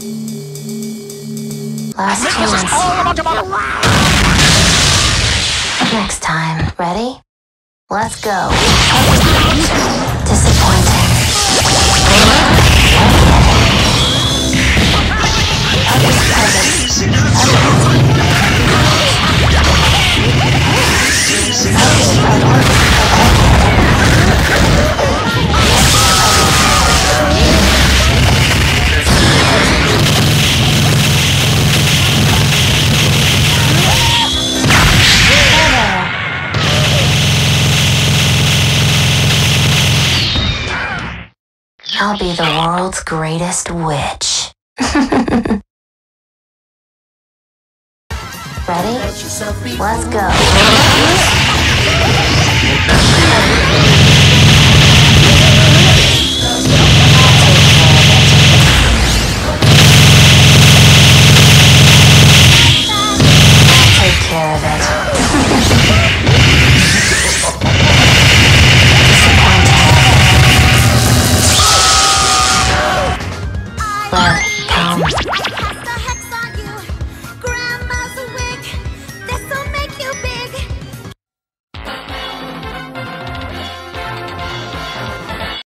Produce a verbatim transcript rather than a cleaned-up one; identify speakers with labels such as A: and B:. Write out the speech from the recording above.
A: Last chance. Next time. Ready? Let's go. Disappointing. I'll be the world's greatest witch. Ready? Let's go. Take care of it. Disappointing. Well,